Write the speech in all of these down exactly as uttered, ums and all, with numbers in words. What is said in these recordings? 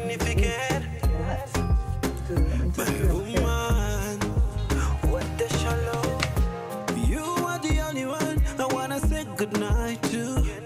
Good night to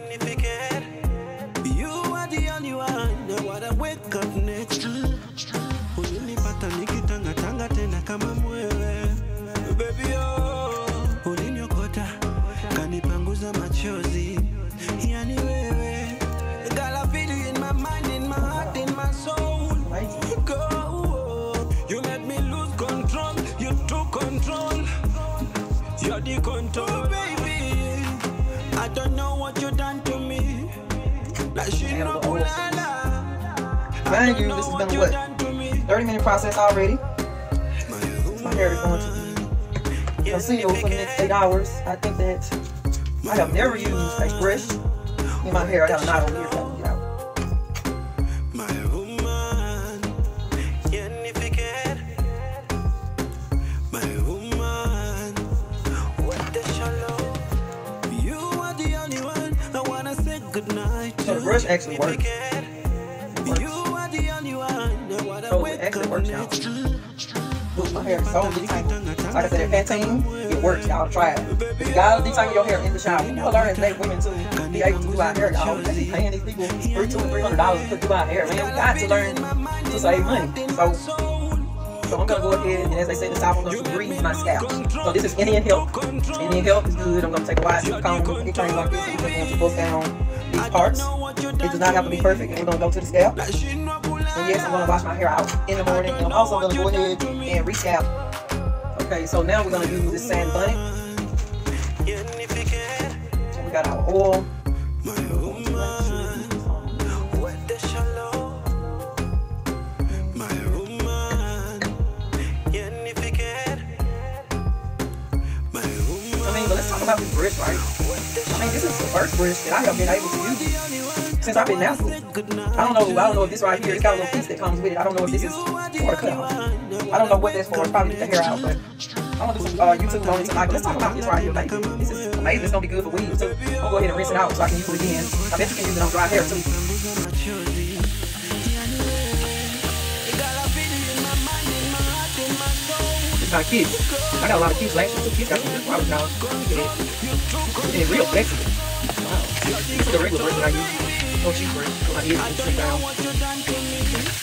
you are the only one I wanna wake up next to. Ulinipata nikitanga tanga tena kama mwewe baby oh, uliniokota kanipanguza machozi yani wewe. Girl, I feel you in my mind, in my heart, in my soul. Go, you let me lose control. You took control. You're the control, baby. I don't know what you done to me. Like she no bulala. Mind you, this has been a what? thirty minute process already. My hair is going to be concealed for the next eight hours. I think that I have never used a brush in my hair. I got a knot on here that I can get out. So the brush actually works. It works. So it actually works, y'all. Look, my hair is so detangled. Like I said, that Pantene, it works. Y'all try it. You gotta detangle your hair in the shower. You gotta learn as black women to be able to do our hair, y'all. They be paying these people three, two, and three hundred dollars to do our hair, man. We got to learn to save money. So, so I'm gonna go ahead and, as they say in the South, I'm gonna grease my scalp. So this is Indian Help. Indian Help is good. I'm gonna take a wide tooth comb, it turns like this. We're going to bust down these parts. It does not have to be perfect, and we're gonna go to the scalp. And yes, I'm gonna wash my hair out in the morning, and I'm also gonna go ahead and re-scalp. Okay, so now we're gonna use this sand bunny. We got our oil. I mean, but let's talk about this brush, right? I mean, this is the first brush that I have been able to use since I've been natural. I don't know. I don't know if this right here, it's got a little piece that comes with it. I don't know if this is for a cutout. I don't know what that's for. It's probably get the hair out, but I'm gonna do some uh, YouTube on it tonight. But let's talk about this right here, like this is amazing. It's gonna be good for weave too. I'll go ahead and rinse it out so I can use it again. I bet you can use it on dry hair too. It's my kids. I got a lot of kids last year, so kids got some good products now. It's real flexible. Wow. This is the regular brush that I use. No cheap brush. So my ears can shrink down.